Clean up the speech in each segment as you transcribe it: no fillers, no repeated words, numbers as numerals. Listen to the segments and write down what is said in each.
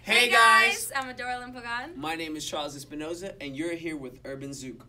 Hey guys, I'm Adora Limpogan. My name is Charles Espinoza, and you're here with Urban Zouk.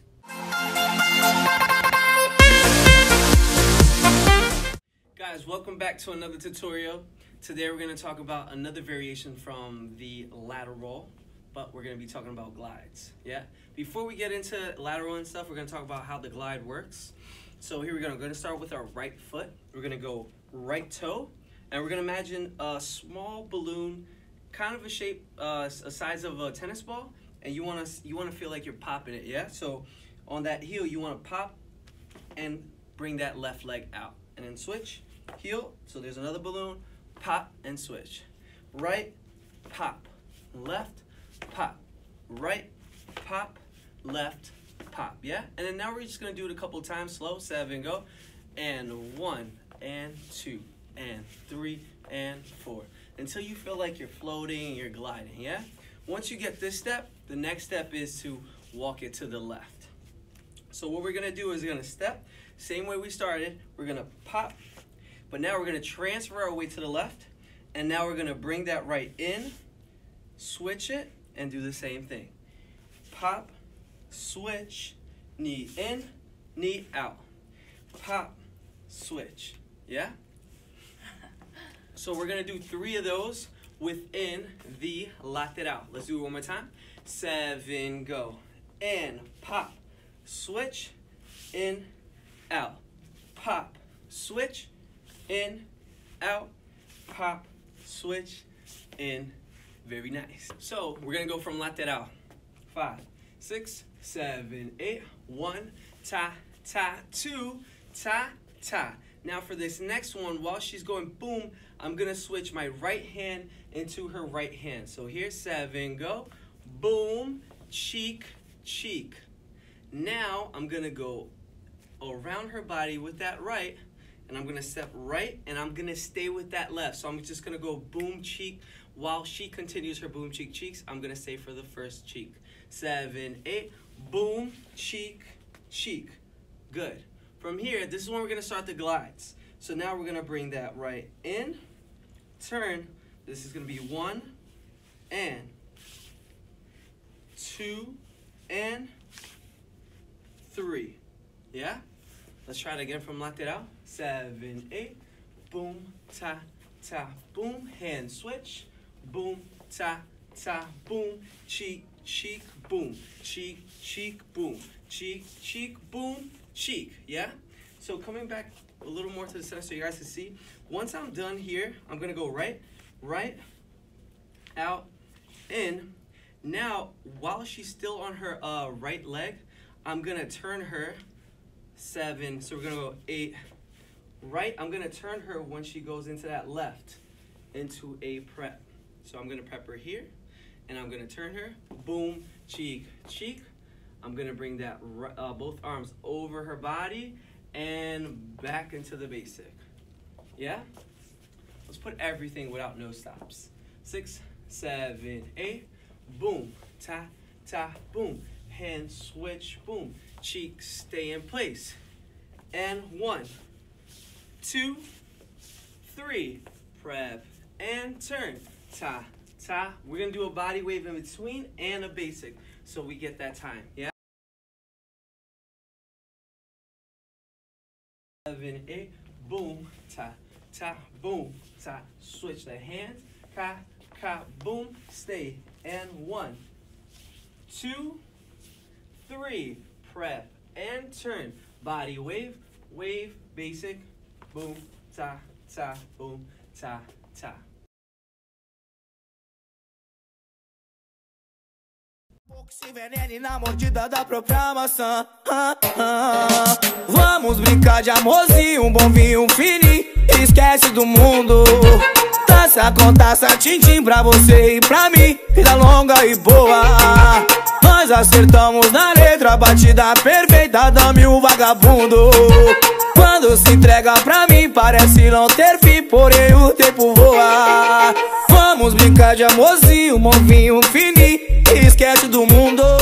Guys, welcome back to another tutorial. Today we're going to talk about another variation from the lateral, but we're going to be talking about glides. Yeah. Before we get into lateral and stuff, we're going to talk about how the glide works. So here we go. We're going to start with our right foot. We're going to go right toe, and we're going to imagine a small balloon, kind of a shape, a size of a tennis ball, and you want to feel like you're popping it. Yeah. So on that heel, you want to pop and bring that left leg out, and then switch. Heel, so there's another balloon, pop and switch. Right, pop, left, pop, right, pop, left, pop, yeah? And then now we're just gonna do it a couple times, slow, 7, go. And 1, and 2, and 3, and 4. Until you feel like you're floating and you're gliding, yeah? Once you get this step, the next step is to walk it to the left. So what we're gonna do is we're gonna step, same way we started, we're gonna pop, but now we're going to transfer our weight to the left, and now we're going to bring that right in, switch it, and do the same thing. Pop, switch, knee in, knee out. Pop, switch. Yeah? So we're going to do 3 of those within the locked it out. Let's do it one more time. 7, go. In, pop, switch, in, out. Pop, switch, in, out, pop, switch, in. Very nice. So we're gonna go from lock that out. 5, 6, 7, 8. 1, ta, ta, 2, ta, ta. Now for this next one, while she's going boom, I'm gonna switch my right hand into her right hand. So here's 7, go. Boom, cheek, cheek. Now I'm gonna go around her body with that right, and I'm going to step right, and I'm going to stay with that left. So I'm just going to go boom, cheek. While she continues her boom, cheek, cheeks, I'm going to stay for the first cheek. 7, 8, boom, cheek, cheek. Good. From here, this is when we're going to start the glides. So now we're going to bring that right in, turn. This is going to be 1, and 2, and 3. Yeah? Let's try it again from locked it out. 7, 8, boom, ta, ta, boom, hand switch, boom, ta, ta, boom, cheek, cheek, boom, cheek, cheek, boom, cheek, cheek, boom, cheek, yeah? So coming back a little more to the center so you guys can see, once I'm done here, I'm gonna go right, right, out, in. Now, while she's still on her right leg, I'm gonna turn her 7, so we're gonna go 8, right. I'm gonna turn her when she goes into that left, into a prep. So I'm gonna prep her here, and I'm gonna turn her, boom, cheek, cheek. I'm gonna bring that both arms over her body and back into the basic. Yeah? Let's put everything without no stops. 6, 7, 8, boom, ta, ta, boom. Hand switch, boom. Cheek stay in place. And 1, 2, 3. Prep and turn. Ta, ta. We're going to do a body wave in between and a basic so we get that time. Yeah? 7, 8. Boom. Ta, ta, boom. Ta. Switch the hands. Ka, ka, boom. Stay. And 1, 2, 3, prep and turn. Body wave, wave, basic, boom, ta, ta, boom, ta, ta. Pouco se envenene na mordida da própria maçã. Vamos brincar de amorzinho, um bom vinho, um fininho. Esquece do mundo. Taça com taça, tim-tim pra você e pra mim. Vida longa e boa. Nós acertamos na letra, batida perfeita, dame o vagabundo. Quando se entrega pra mim, parece não ter fim, porém o tempo voa. Vamos brincar de amorzinho, um bom vinho, um fininho. Esquece do mundo.